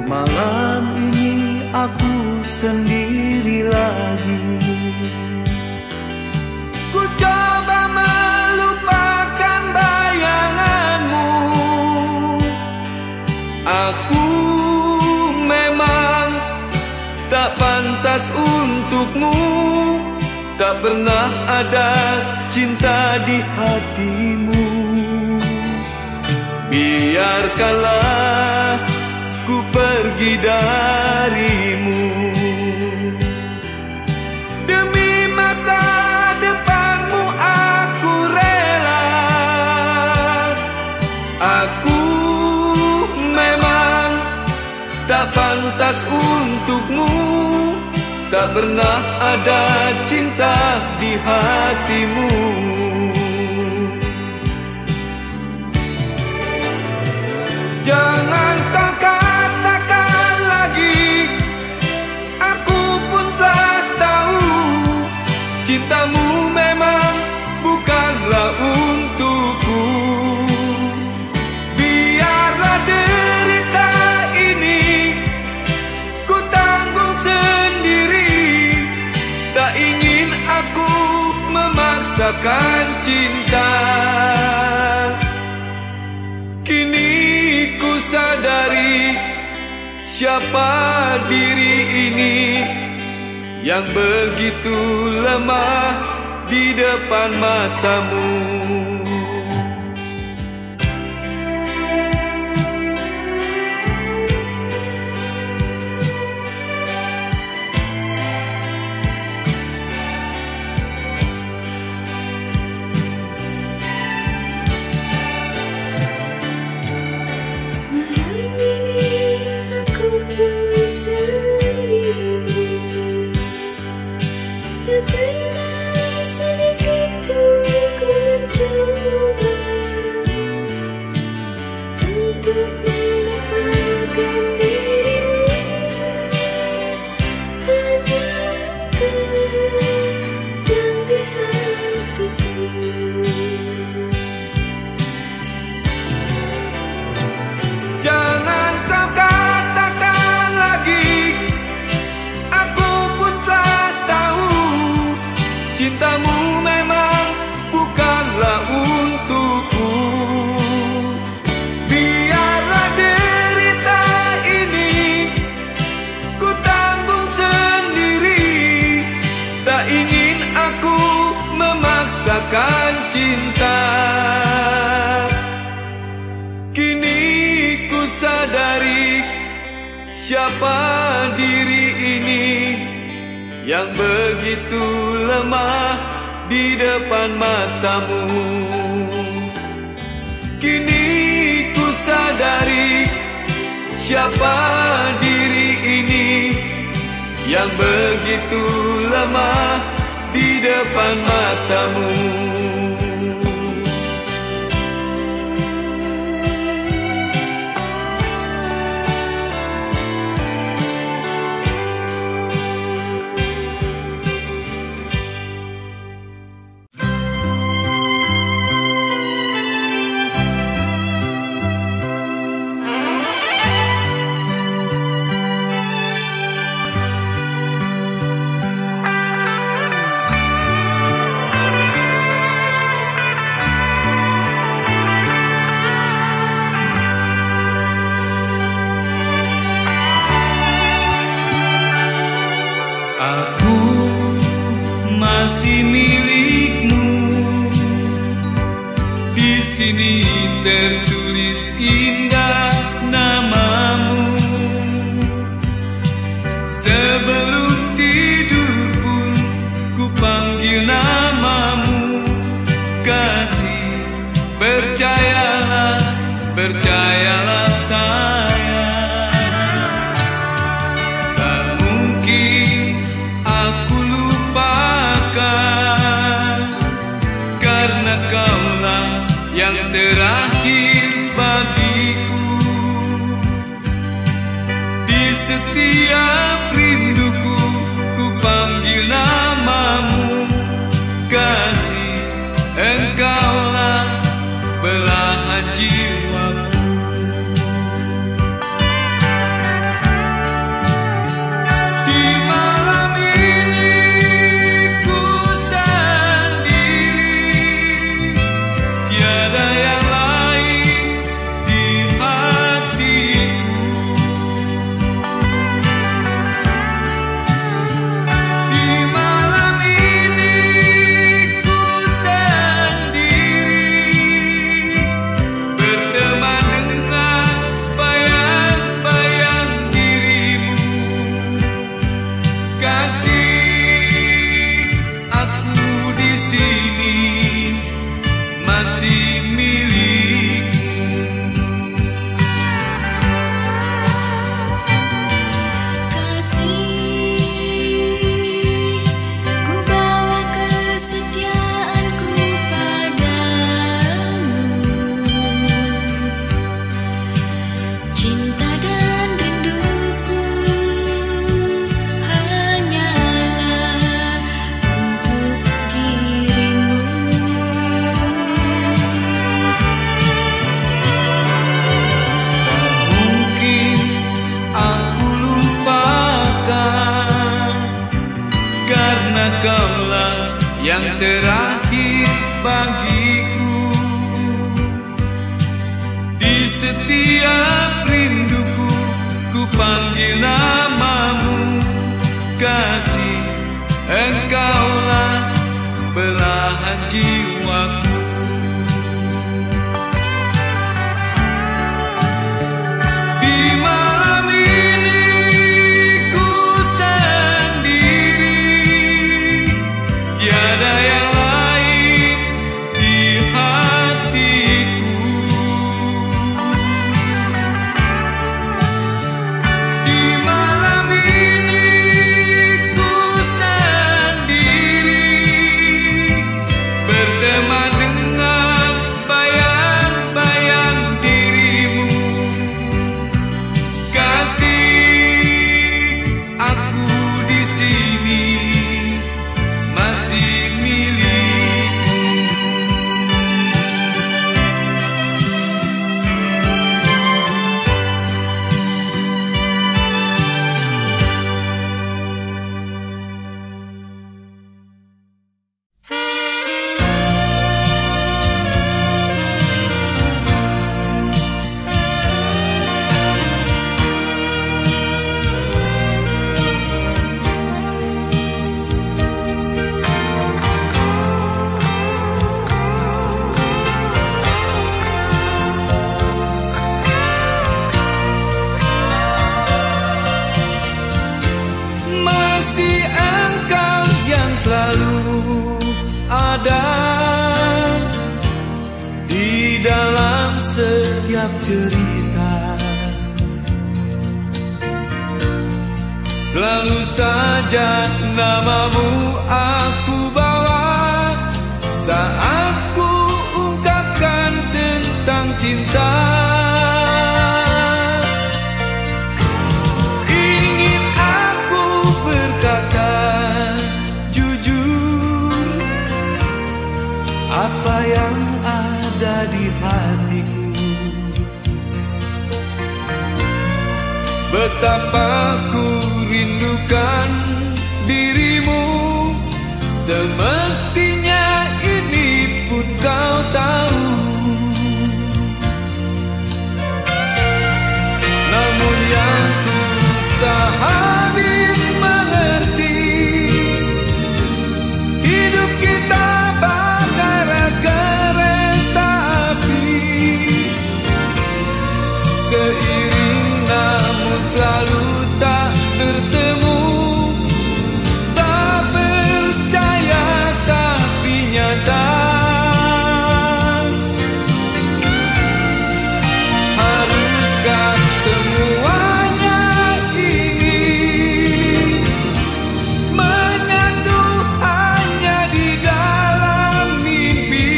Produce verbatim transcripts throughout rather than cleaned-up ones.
Malam ini aku sendiri lagi. Ku coba melupakan bayanganmu. Aku memang tak pantas untukmu. Tak pernah ada cinta di hatimu. Biarkanlah ku pergi darimu. Demi masa depanmu aku rela. Aku memang tak pantas untukmu. Tak pernah ada cinta di hatimu. Jangan kau katakan lagi, aku pun telah tahu, cintamu memang bukanlah untukku. Biarlah derita ini ku tanggung sendiri. Tak ingin aku memaksakan cinta. Kini ku sadari siapa diri ini yang begitu lemah di depan matamu. Cintamu memang bukanlah untukku. Biarlah derita ini ku tanggung sendiri. Tak ingin aku memaksakan cinta. Kini ku sadari siapa diri ini yang begitu lemah di depan matamu. Kini ku sadari siapa diri ini yang begitu lemah di depan matamu. Aku masih milikmu. Di sini tertulis indah namamu. Sebelum tidur pun ku panggil namamu. Kasih, percayalah, percayalah sayang. Tak mungkin aku lupakan, karena kaulah yang terakhir bagiku. Di setiap rinduku ku panggil namamu. Kasih, engkaulah belahan jiwaku. setiap rinduku ku panggil namamu, kasih engkaulah belahan jiwaku. Di malam ini ku sendiri, tiada yang lain di hatiku. Di malam ini ku sendiri, berteman dengan bayang-bayang dirimu. Kasih, aku di sini masih milikmu. Masih engkau yang selalu ada di dalam setiap cerita. Selalu saja namamu aku bawa saat ku ungkapkan tentang cinta. Ingin aku berkata jujur apa yang ada di hatiku. Betapa ku rindukan dirimu, semestinya ini pun kau tahu. Namun yang ku tak habis mengerti, hidup kita bagai kereta api, seiring namun selalu tak bertemu. Tak percaya tapi nyata, haruskah semuanya ini menyatu hanya di dalam mimpi?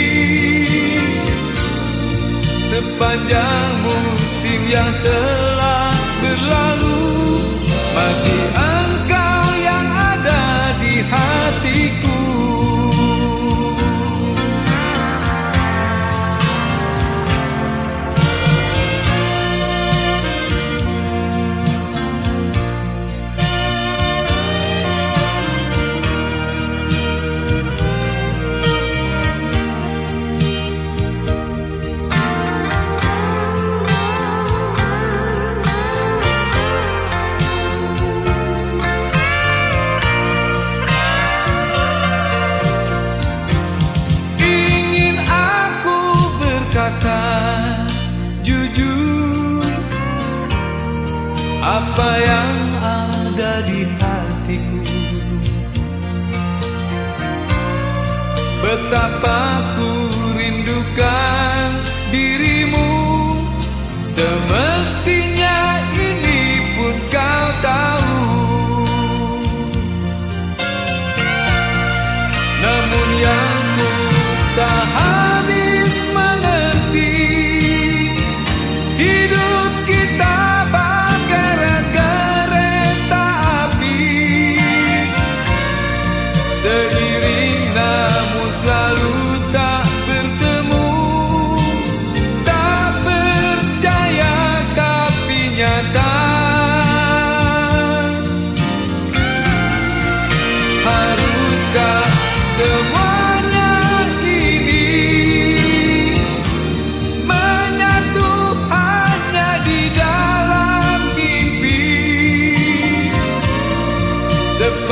Sepanjang musim yang telah berlalu, masih engkau yang ada di hatiku. Jujur apa yang ada di hatiku. Betapa ku rindukan dirimu, semestinya ini pun kau tahu. Namun yang ku tak habis mengerti, hidup kita bagai kereta api, seiring namun selalu tak bertemu. Tak percaya tapi nyata, haruskah semuanya ini menyatu hati?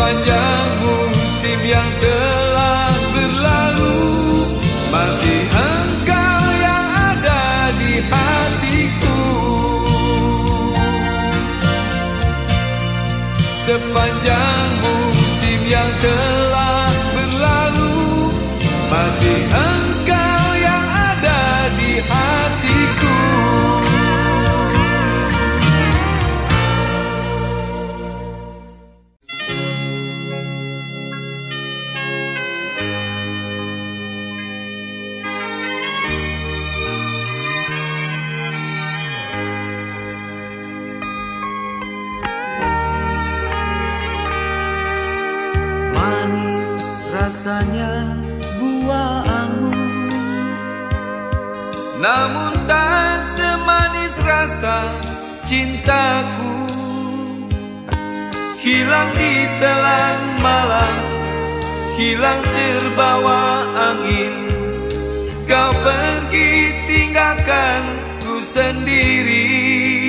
Sepanjang musim yang telah berlalu, masih engkau yang ada di hatiku. Sepanjang musim yang telah berlalu, masih engkau yang ada di hatiku. Rasanya buah anggur, namun tak semanis rasa cintaku. Hilang di telan malam, hilang terbawa angin. Kau pergi tinggalkan ku sendiri.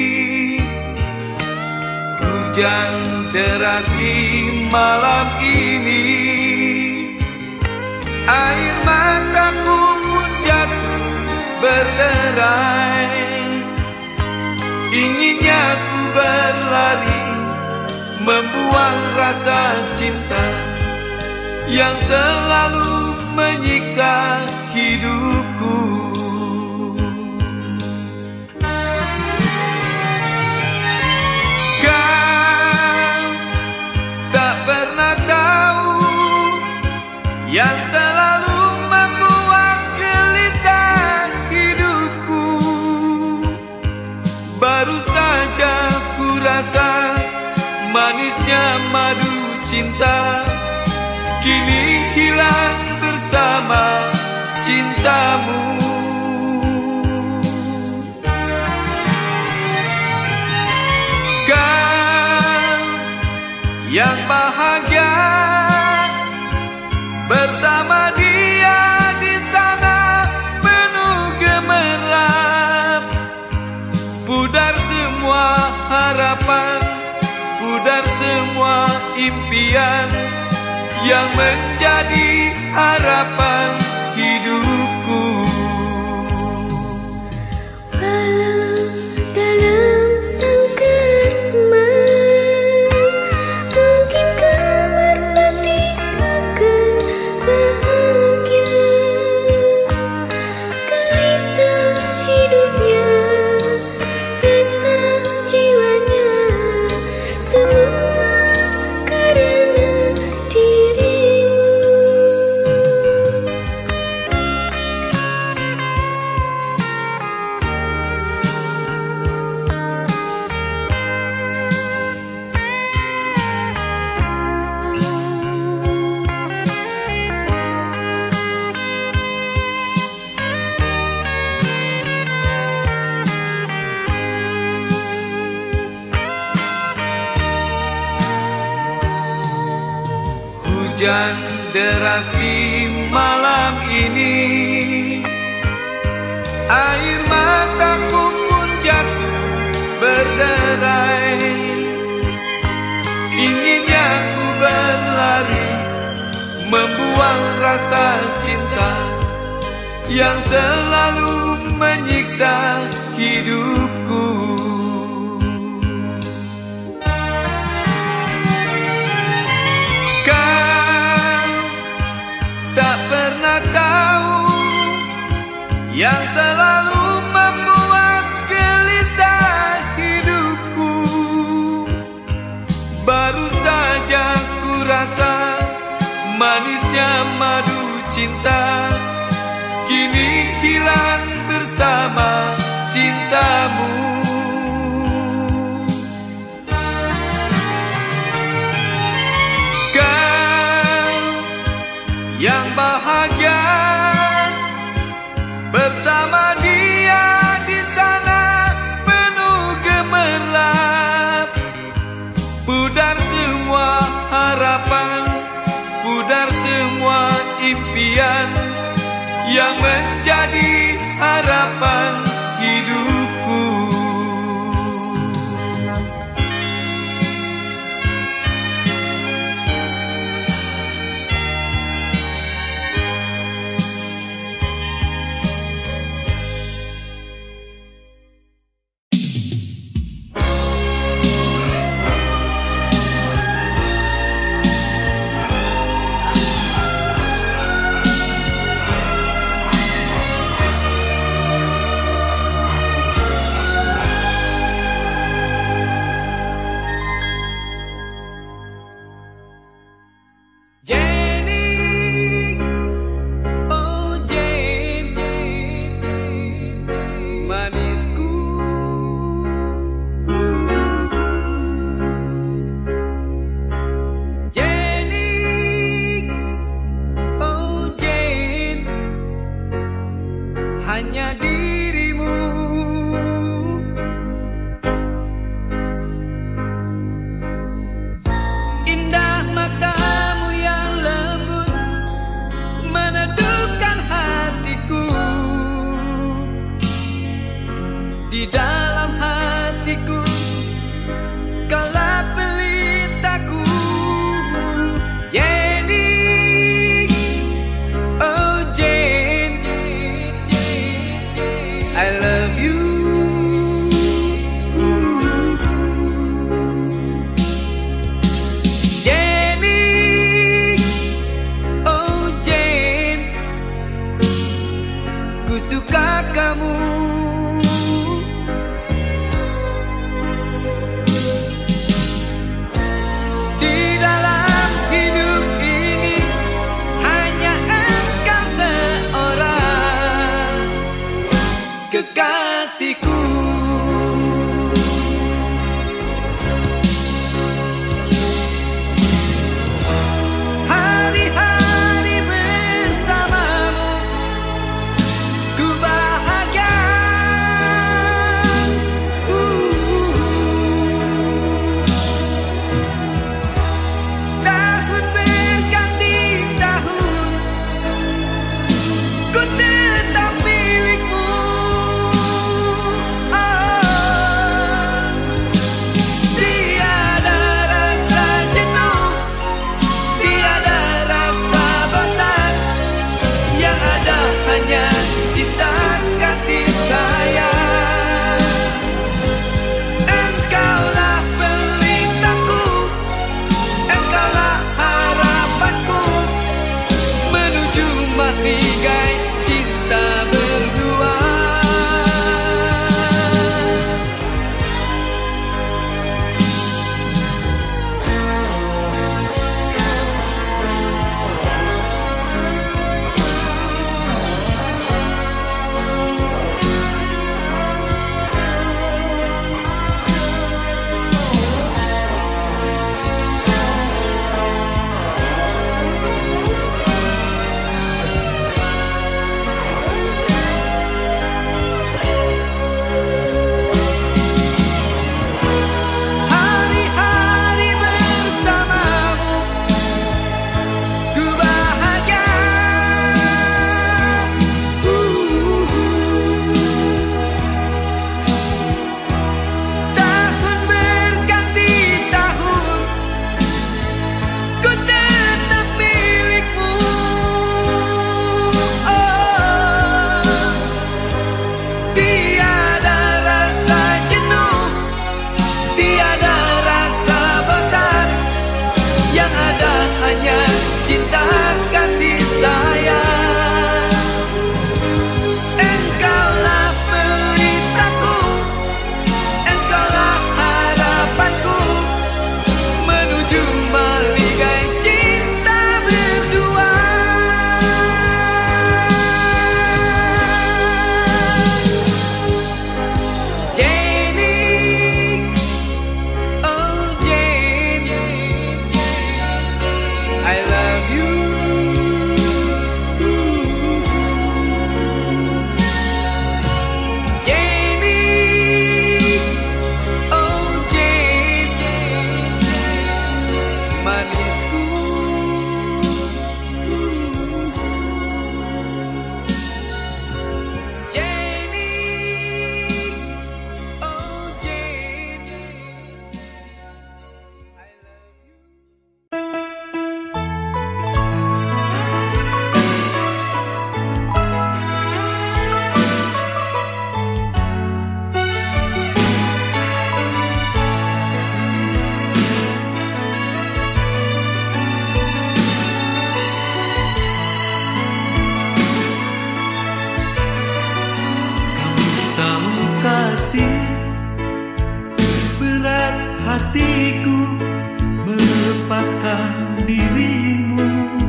Hujan deras di malam ini, air mataku pun jatuh berderai. Inginnya ku berlari, membuang rasa cinta yang selalu menyiksa hidupku. Kau tak pernah tahu yang selalu membuat gelisah hidupku. Baru saja ku rasa manisnya madu cinta, kini hilang bersama cintamu. Kau yang bahagia bersama dia di sana, penuh gemerlap. Pudar semua harapan, pudar semua impian yang menjadi harapan hidupku. Walau dalam sangkar emas, mungkin kau merpati akan bahagia. Gelisah hidupnya, rasa jiwanya, semua karena dirimu. Hujan deras di malam ini, air mataku pun jatuh berderai. Inginnya ku berlari, membuang rasa cinta yang selalu menyiksa hidupku. Tak pernah tahu yang selalu membuat gelisah hidupku. Baru saja ku rasa manisnya madu cinta, kini hilang bersama cintamu. Yang bahagia bersama dia di sana, penuh gemerlap. Pudar semua harapan, pudar semua impian yang menjadi harapan hidupku. hatiku melepaskan dirimu.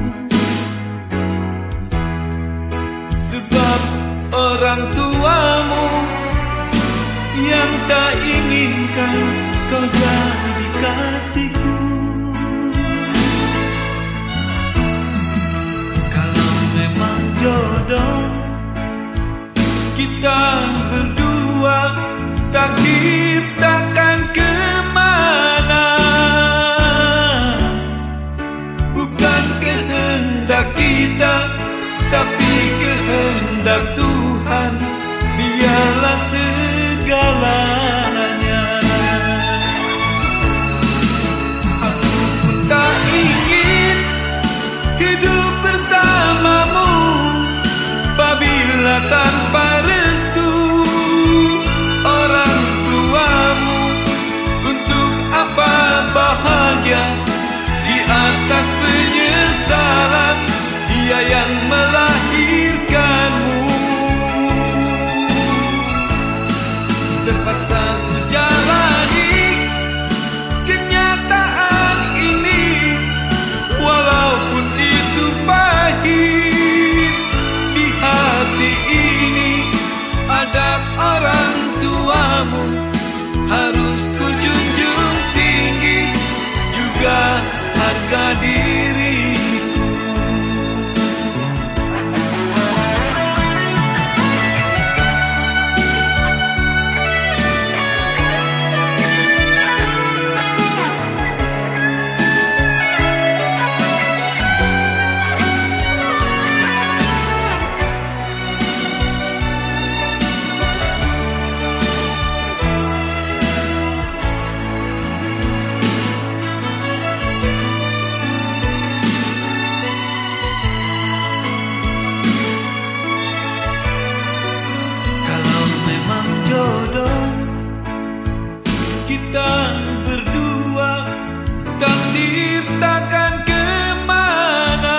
Sebab orang tuamu yang tak inginkan kau jadi kasihku. Kalau memang jodoh kita berdua, takdir takkan kemana. Bukan kehendak kita, tapi kehendak Tuhan. Dialah segalanya. Aku pun tak ingin hidup bersamamu apabila tanpa restu orang tuamu. Untuk apa bahagia di atas penyesalan dia yang melahirkanmu. Terpaksa ku jalani kenyataan ini, walaupun itu pahit. Di hati ini adab orang tuamu harus ku junjung tinggi, juga harga diriku. Kita berdua, takdir takkan kemana.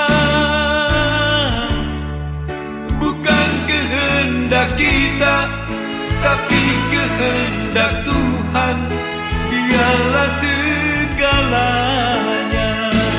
Bukan kehendak kita, tapi kehendak Tuhan. Dialah segalanya.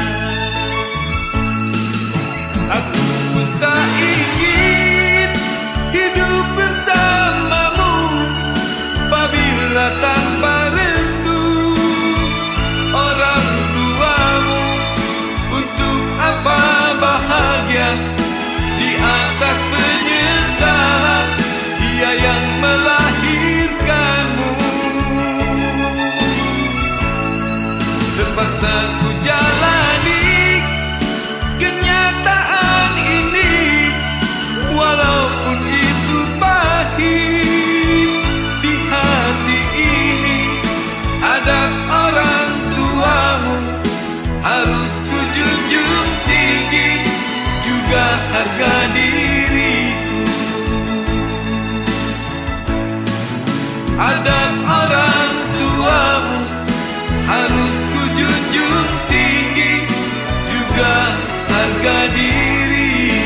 Aku pun tak ingin hidup bersamamu apabila tanpa restu orang tuamu. Untuk apa bahagia di atas penyesalan dia yang melahirkanmu. Terpaksa ku jalani kenyataan ini, walaupun itu pahit. Di hati ini adab orang tuamu harus ku junjung tinggi, juga harga diriku. Adab orang tuamu harus ku junjung tinggi, juga harga diriku.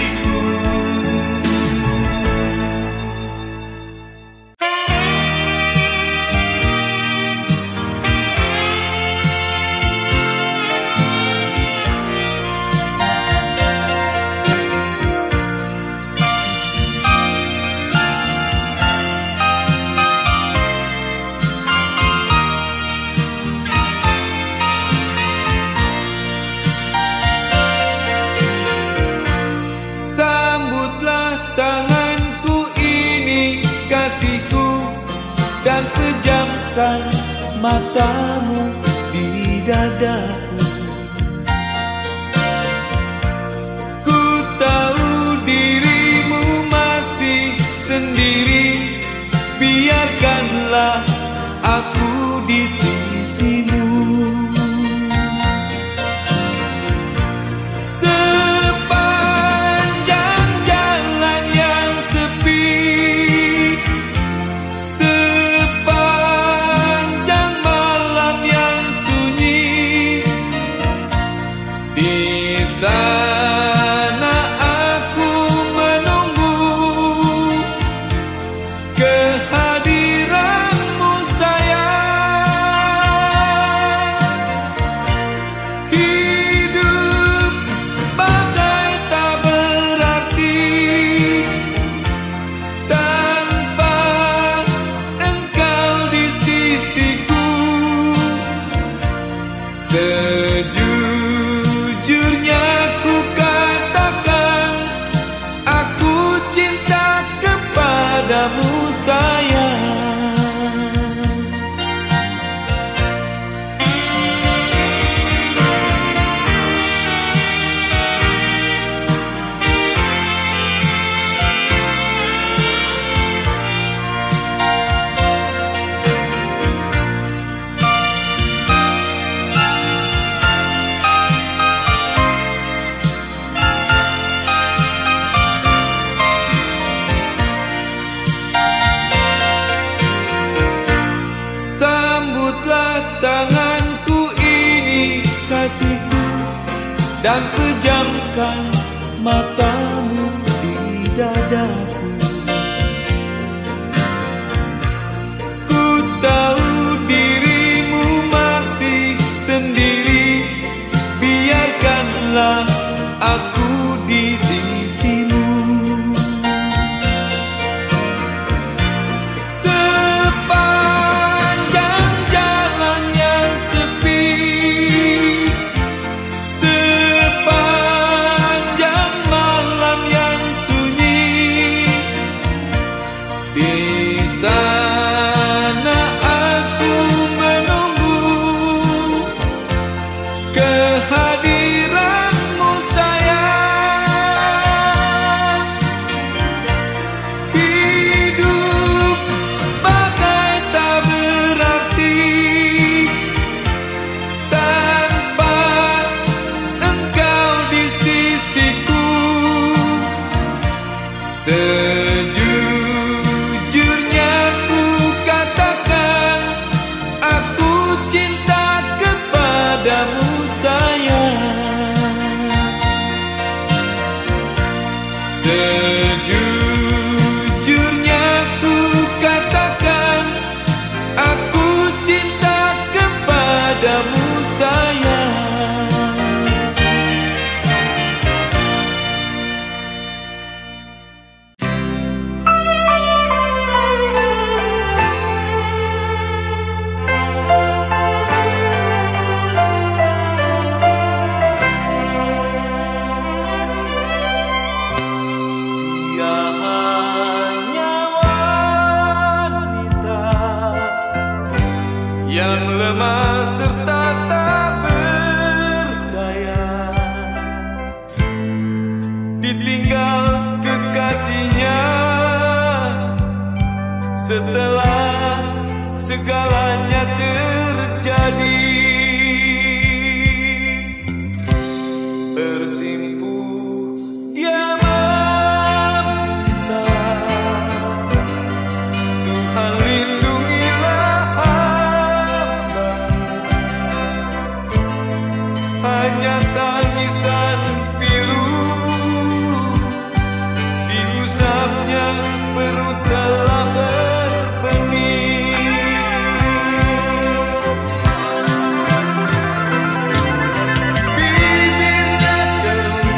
Dan pejamkan matamu di dadaku. Ku tahu dirimu masih sendiri, biarkanlah aku di sisimu. Sepanjang jalan yang sepi, sana aku menunggu kehadiranmu sayang. Sambutlah tanganku ini kasihku, dan pejamkan matamu di dadaku. Ku tahu dirimu masih sendiri, biarkanlah aku di sisimu. Sana aku menunggu kehadiranmu sayang. Hidup bagai tak berarti tanpa engkau di sisiku. Sejujurnya ku katakan, aku cinta kepadamu sayang. Sejujurnya ku katakan, aku cinta kepadamu sayang. Yang lemah serta tak berdaya, ditinggal kekasihnya setelah segalanya terjadi. Bersimpuh dia meminta, Tuhan lindungilah hamba. Hanya tangisan pilu diusapnya, perut telah berbenih. Bibirnya terus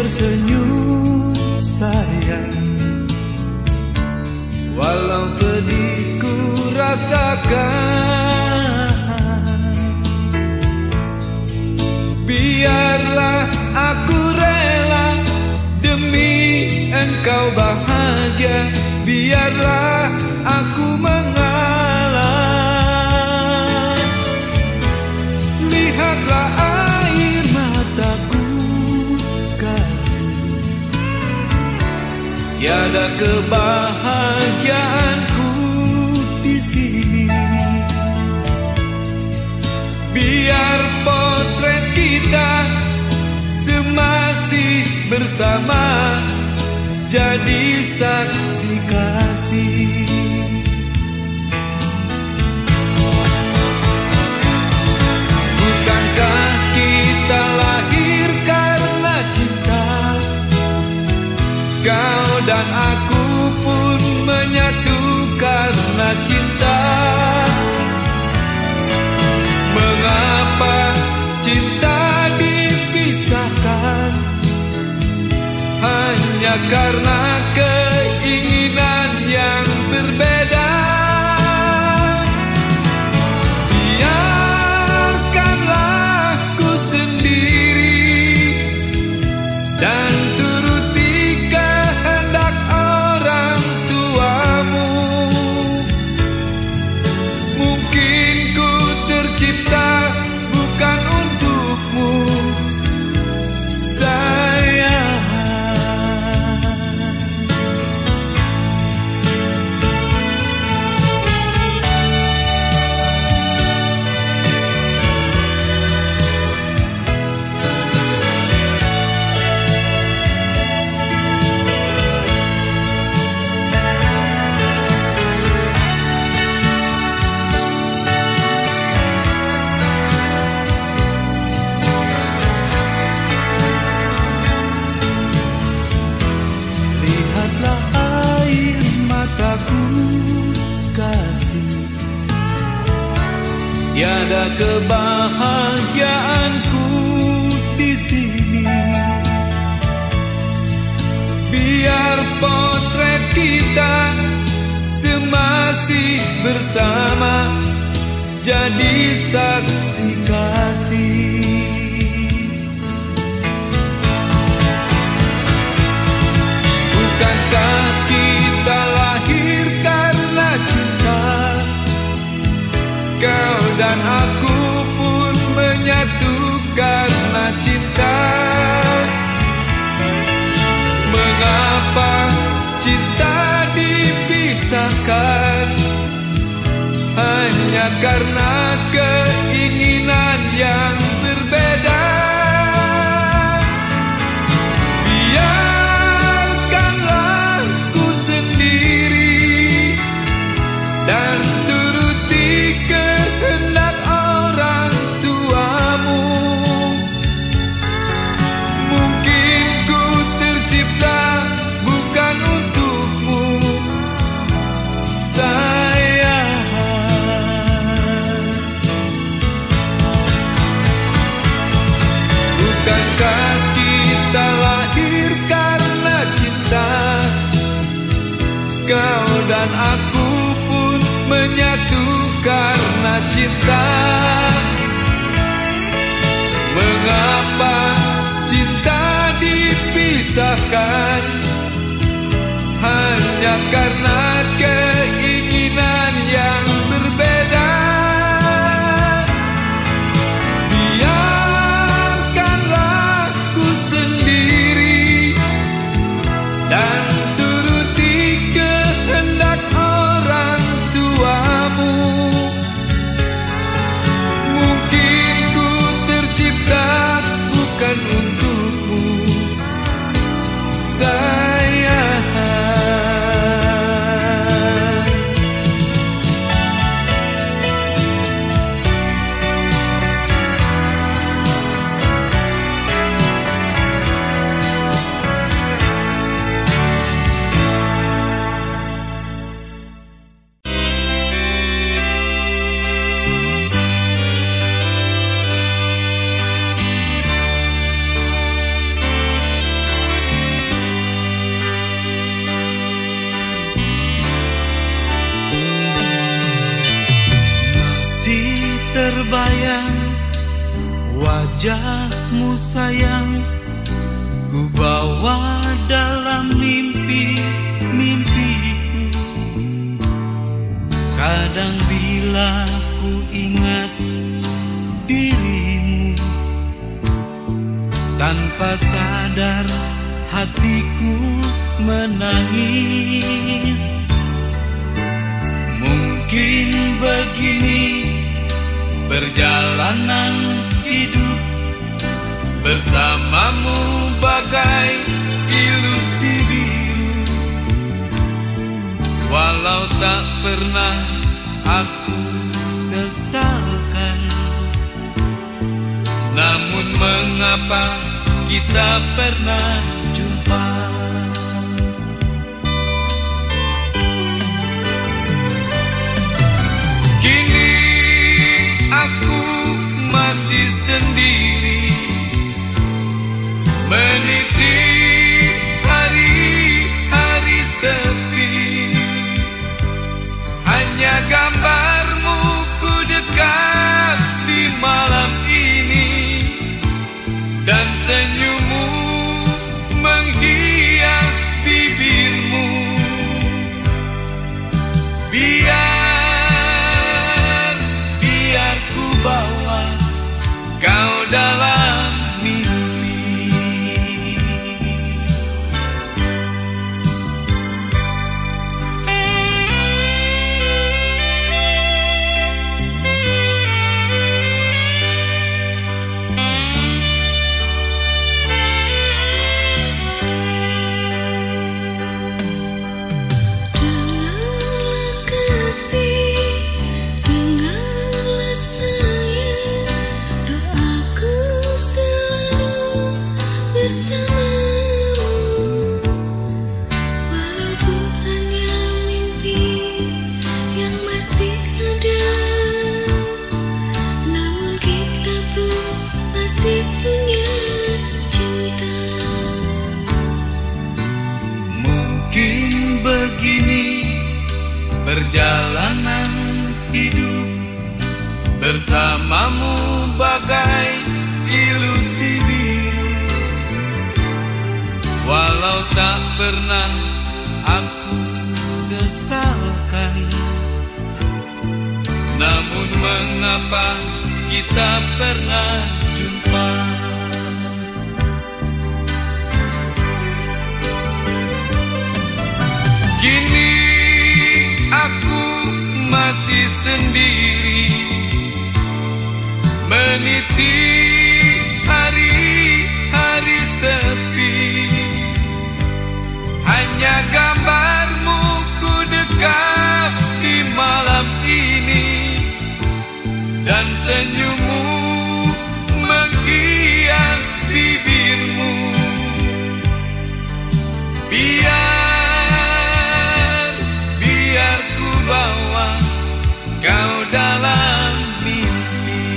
tersenyum sayang, walau pedih ku rasakan. Biarlah aku rela demi engkau bahagia, biarlah aku mengalah. Lihatlah air mataku kasih, tiada kebahagiaanku di sini. Biar potret kita semasih bersama jadi saksi kasih. Bukankah kita lahir karena cinta? Kau dan aku pun menyatu karena cinta. Mengapa cinta dipisahkan? Hanya karena keinginan yang berbeda. Biarkanlah ku sendiri dan turuti kehendak orang tuamu. Mungkin ku tercipta bukan untukmu, sayang. Tiada kebahagiaanku di sini. Biar potret kita semasih bersama jadi saksi kasih. Bukankah kita lahir karena cinta? Kau dan aku pun menyatu karena cinta. Mengapa cinta dipisahkan? Hanya karena keinginan yang berbeda. Biarkanlah ku sendiri dan turuti kehendak orang tuamu. Mungkin ku tercipta bukan untukmu, sayang. Bukankah kita lahir karena cinta? Kau dan aku pun menyatu karena cinta. Mengapa cinta dipisahkan? Hanya karena keinginan yang berbeda. Biarkanlah ku sendiri dan turuti kehendak orang tuamu. Mungkin ku tercipta bukan untukmu, sayang. terbayang wajahmu sayang, ku bawa dalam mimpi-mimpiku. Kadang bila ku ingat dirimu, tanpa sadar hatiku menangis. Mungkin begini perjalanan hidup, bersamamu bagai ilusi biru. Walau tak pernah aku sesalkan, namun mengapa kita pernah jumpa? Kini aku masih sendiri, meniti hari-hari sepi. Hanya gambarmu ku dekat di malam ini, dan senyummu menghias bibirmu. Biar, biar ku bawa kau dalam mimpi. Mungkin begini perjalanan hidup, bersamamu bagai ilusi biru. Walau tak pernah aku sesalkan, namun mengapa kita pernah jumpa? Kini aku masih sendiri, meniti hari-hari sepi. Hanya gambarmu ku dekat di malam ini, dan senyummu menghias bibirmu. Biar, biar ku bawa kau dalam mimpi.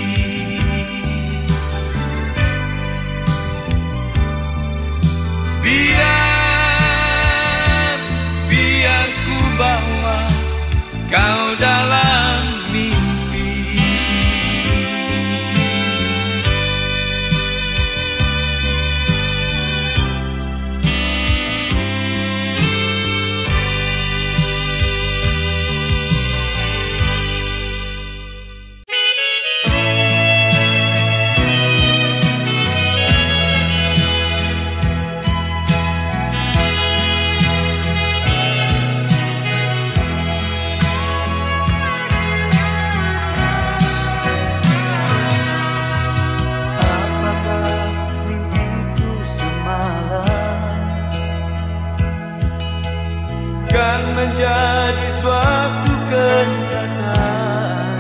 Biar, biar ku bawa kau dalam mimpi. Kan menjadi suatu kenyataan.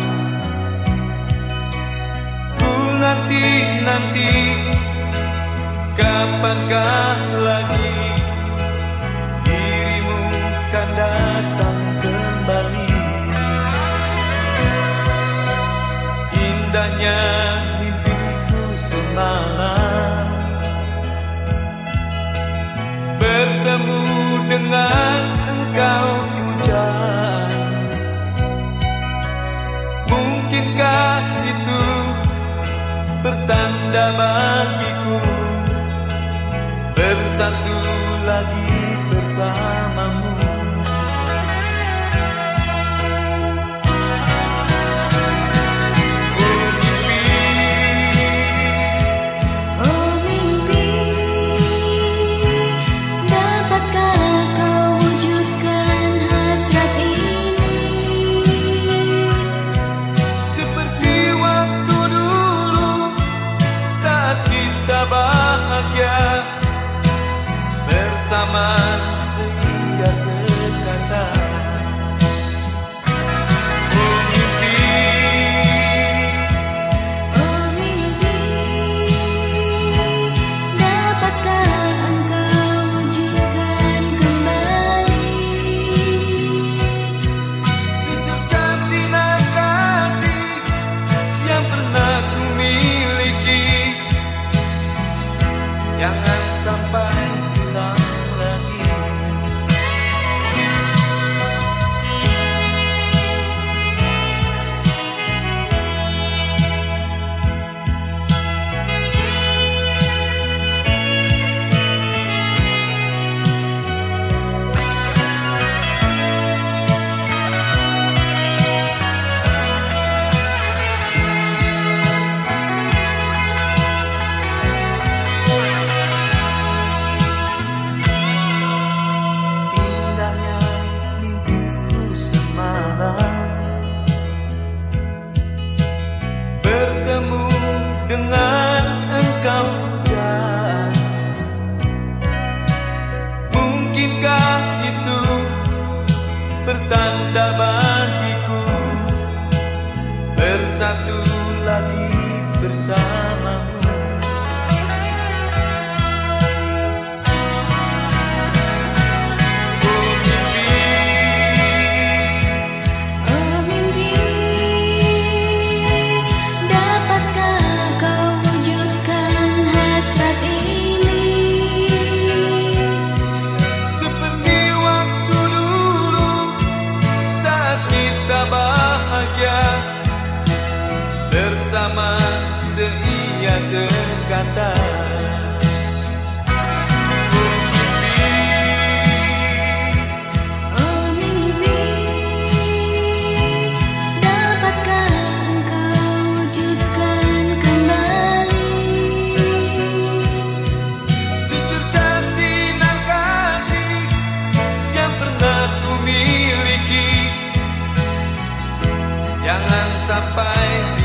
Ku nanti-nanti, kapankah lagi dirimu kan datang kembali. Indahnya mimpiku semalam, bertemu dengan engkau hujan. Mungkin Mungkinkah itu bertanda bagiku bersatu lagi bersamamu? Bahagia bersama seia sekata. Oh mimpi, oh mimpi, dapatkah engkau wujudkan kembali secerca sinar kasih yang pernah ku miliki? Jangan sampai hilang lagi. Bertemu dengan engkau pujaan, mungkinkah itu bertanda bagiku bersatu lagi bersamamu? Bersama seia sekata. Oh mimpi, oh mimpi, dapatkah engkau wujudkan kembali secerca sinar kasih yang pernah ku miliki? Jangan sampai